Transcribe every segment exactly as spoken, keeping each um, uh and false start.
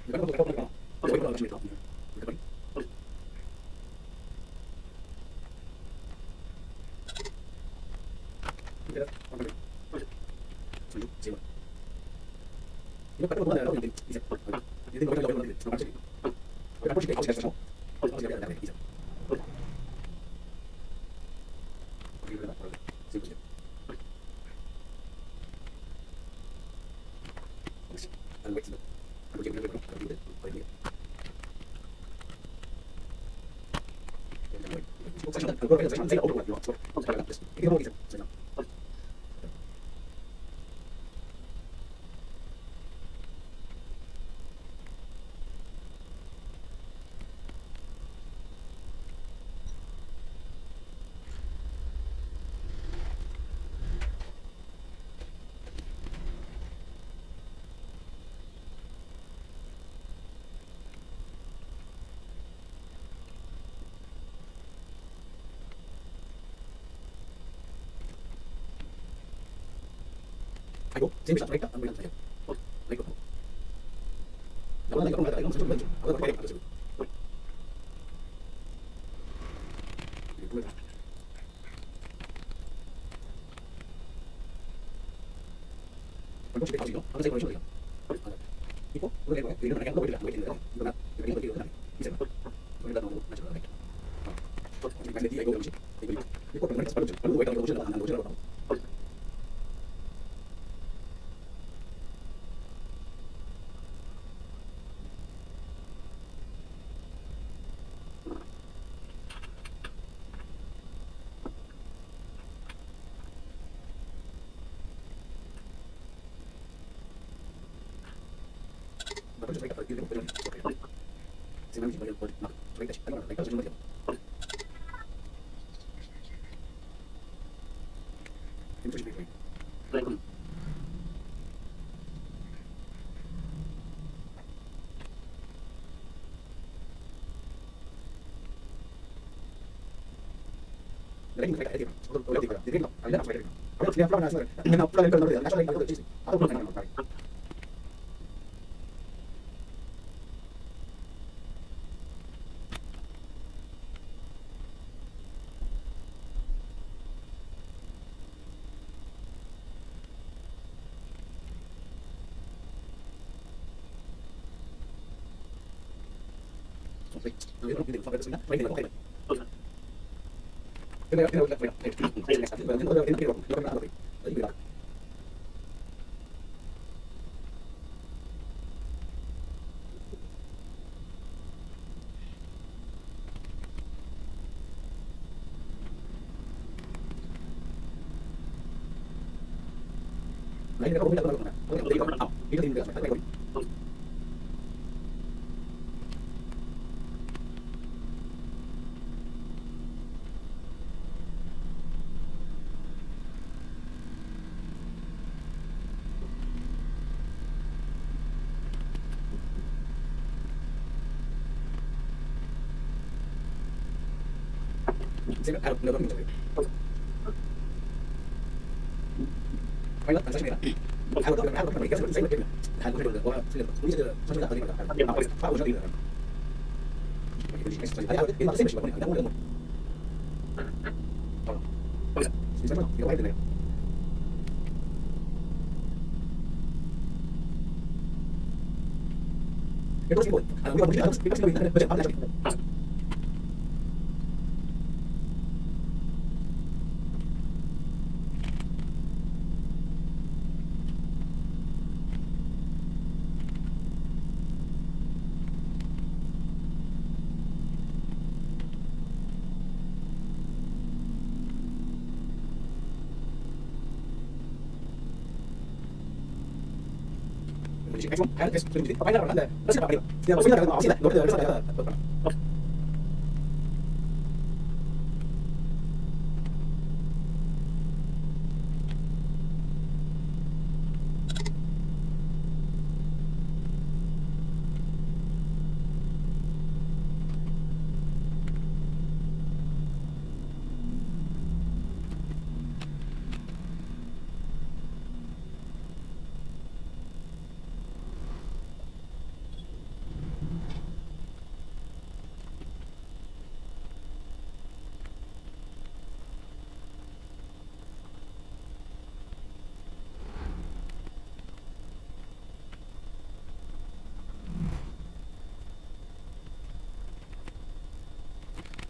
Aigoo, siempre está recta, muy bien. Aigoo. La verdad, la verdad, la verdad, la verdad, la verdad, la verdad,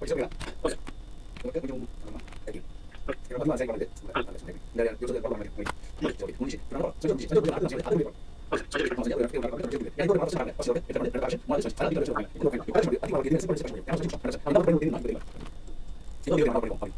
Oke, oke. Oke, ujung. Thank you. Kalau bagaimana saya kemarin dari user dari program lagi. Oke, munisi. Kenapa? Saya munisi. Saya ada ada ada. Maksudnya udah kita udah jadi. Yang itu harus ada. Pasti oke. Kita ada pasien. Mulai saya tidak bisa. Itu oke. Kita sudah tinggal gini seperti seperti. Yang harus ada. Ada perlu ini nanti. Itu dia yang perlu.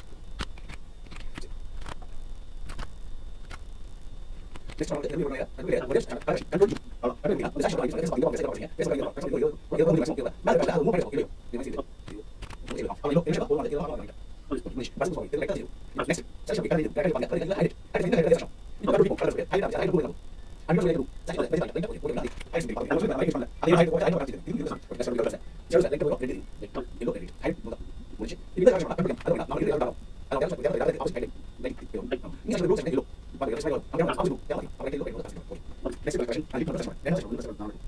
Next one, kita lihat, kita lihat, boleh ada ada ada dulu. Kalau ada ini, saya coba lagi, saya coba lagi, saya coba lagi, saya coba lagi, saya coba lagi, kita mau langsung kita. Mana ada mau pergi ini. Ini sini. Ini apa? Ini ini apa? Ini apa? Ini pas mau kita lihat. Next, saya coba kali, kali pakai, kali ada, ada ini ada ada. Ini baru di kalau ada, ada ada dulu. Anda boleh dulu. Saya coba lihat, lihat, boleh nanti. Ayo sini, kalau sudah lagi mana. Ada ada ada ada. Ini kita kita coba lihat. Saya coba lihat boleh ini. Ini boleh. Ayo, boleh. Boleh. Ini kita coba apa? Ada nama ini ada. Ada yang sudah ada ada opsi kayak ini. Ini sudah dulu saya dulu. Pakai saya dulu. Pakai opsi dulu. Ya lagi. Pakai dulu pakai opsi dulu. Next question. Nanti kita coba. Next question. Kita coba.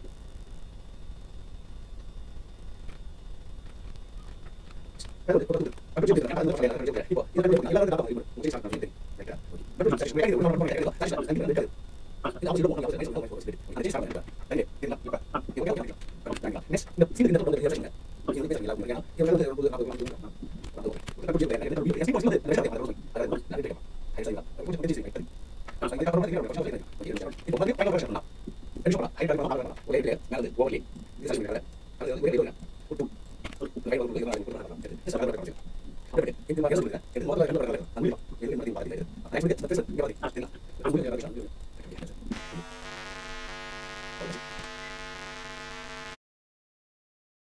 Pero de todo, aku juga tidak ada apa yang terjadi. Ibu, itu ada yang ada apa ibu? Mungkin sangat penting. Mereka. Betul, saya sudah itu nomor nomor itu. Saya sudah nanti nanti. Ini aku sudah mau ngomong saya sudah mau sedikit. Nanti saya akan. Ini, tidak, tidak. Itu oke oke. Next, sini tidak perlu saya. Ini bisa dilakukan ya. Yang perlu perlu apa apa. Aku juga ada yang yang pasti ada yang ada. Ada nanti kita. Hai saya. Aku juga jadi sini. Saya tidak perlu lagi kita coba ini. Itu mungkin pengen versi enam. Ini coba. Hai dari mana? Oke, lihat. Nanti gua lagi. Bisa sini ada. Ada yang beda. Untuk Baik, kalau begitu, kita sampai berapa? Oke, ini makanya sudah. Itu mau lagi berapa? Ambil, ini mati mati aja. Nah, itu kita terus nggak mati. Tinggal. Aku yang ada di sana.